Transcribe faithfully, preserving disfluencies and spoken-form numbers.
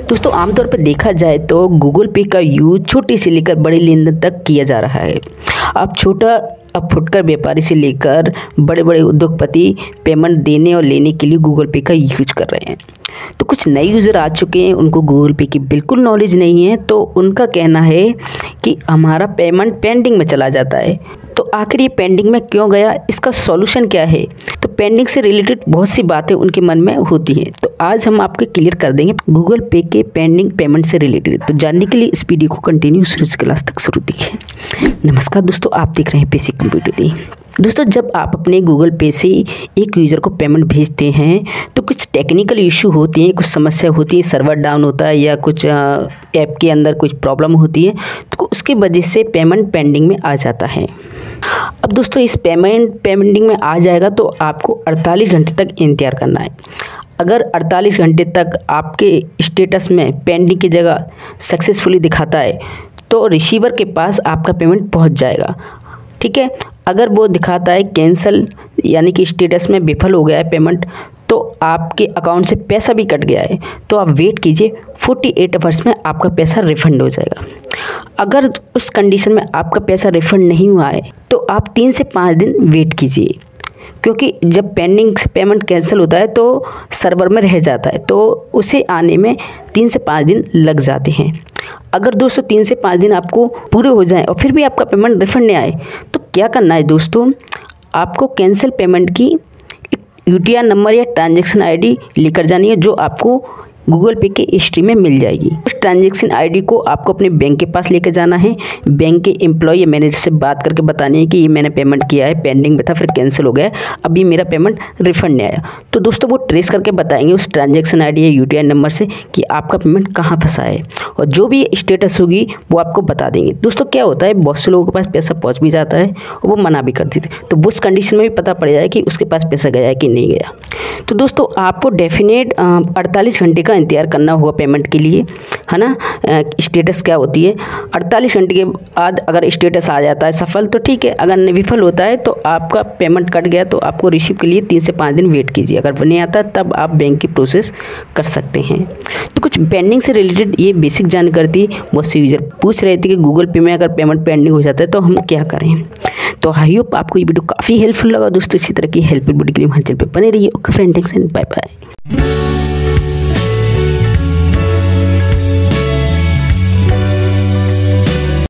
दोस्तों आमतौर पर देखा जाए तो गूगल पे का यूज छोटी से लेकर बड़े लेनदेन तक किया जा रहा है। अब छोटा अब फुटकर व्यापारी से लेकर बड़े बड़े उद्योगपति पेमेंट देने और लेने के लिए गूगल पे का यूज कर रहे हैं। तो कुछ नए यूज़र आ चुके हैं, उनको गूगल पे की बिल्कुल नॉलेज नहीं है, तो उनका कहना है कि हमारा पेमेंट पेंडिंग में चला जाता है। तो आखिर ये पेंडिंग में क्यों गया, इसका सॉल्यूशन क्या है? तो पेंडिंग से रिलेटेड बहुत सी बातें उनके मन में होती हैं, तो आज हम आपको क्लियर कर देंगे गूगल पे के पेंडिंग पेमेंट से रिलेटेड। तो जानने के लिए इस वीडियो को कंटिन्यू शुरू से क्लास तक शुरू देखिए। नमस्कार दोस्तों, आप देख रहे हैं पीसी कंप्यूटर दी। दोस्तों जब आप अपने गूगल पे से एक यूज़र को पेमेंट भेजते हैं तो कुछ टेक्निकल इशू होती हैं, कुछ समस्या होती है, सर्वर डाउन होता है या कुछ ऐप के अंदर कुछ प्रॉब्लम होती है, तो उसकी वजह से पेमेंट पेंडिंग में आ जाता है। अब दोस्तों इस पेमेंट पेंडिंग में आ जाएगा तो आपको अड़तालीस घंटे तक इंतज़ार करना है। अगर अड़तालीस घंटे तक आपके स्टेटस में पेंडिंग की जगह सक्सेसफुली दिखाता है तो रिसीवर के पास आपका पेमेंट पहुंच जाएगा, ठीक है। अगर वो दिखाता है कैंसिल यानी कि स्टेटस में विफल हो गया है पेमेंट, तो आपके अकाउंट से पैसा भी कट गया है, तो आप वेट कीजिए, अड़तालीस आवर्स में आपका पैसा रिफ़ंड हो जाएगा। अगर उस कंडीशन में आपका पैसा रिफ़ंड नहीं हुआ है तो आप तीन से पाँच दिन वेट कीजिए, क्योंकि जब पेंडिंग से पेमेंट कैंसिल होता है तो सर्वर में रह जाता है, तो उसे आने में तीन से पाँच दिन लग जाते हैं। अगर दोस्तों तीन से पाँच दिन आपको पूरे हो जाएं और फिर भी आपका पेमेंट रिफंड नहीं आए तो क्या करना है दोस्तों, आपको कैंसिल पेमेंट की यू टी आर नंबर या ट्रांजैक्शन आईडी लेकर जानी है, जो आपको गूगल पे के हिस्ट्री में मिल जाएगी। उस ट्रांजैक्शन आईडी को आपको अपने बैंक के पास लेकर जाना है, बैंक के एम्प्लॉय या मैनेजर से बात करके बतानी है कि ये मैंने पेमेंट किया है, पेंडिंग में था, फिर कैंसिल हो गया, अभी मेरा पेमेंट रिफंड नहीं आया। तो दोस्तों वो ट्रेस करके बताएंगे उस ट्रांजैक्शन आईडी या यूटीआई नंबर से कि आपका पेमेंट कहाँ फंसा है, और जो भी स्टेटस होगी वो आपको बता देंगे। दोस्तों क्या होता है, बहुत से लोगों के पास पैसा पहुँच भी जाता है और वो मना भी कर देते, तो उस कंडीशन में भी पता पड़ जाए कि उसके पास पैसा गया है कि नहीं गया। तो दोस्तों आपको डेफिनेट अड़तालीस घंटे का इंतजार करना होगा पेमेंट के लिए, है ना। स्टेटस क्या होती है, अड़तालीस घंटे के बाद अगर स्टेटस आ जाता है सफल तो ठीक है, अगर विफल होता है तो आपका पेमेंट कट गया, तो आपको रिसीव के लिए तीन से पाँच दिन वेट कीजिए। अगर नहीं आता तब आप बैंक की प्रोसेस कर सकते हैं। तो कुछ पेंडिंग से रिलेटेड ये बेसिक जानकारी थी। बहुत से यूज़र पूछ रहे थे कि गूगल पे में अगर पेमेंट पेंडिंग हो जाता है तो हम क्या करें। तो आई होप आपको ये वीडियो काफ़ी हेल्पफुल लगा दोस्तों। इसी तरह की हेल्पफुल वीडियो के लिए हमारे चैनल पर बने रहिए। Okay friend, thanks and bye bye.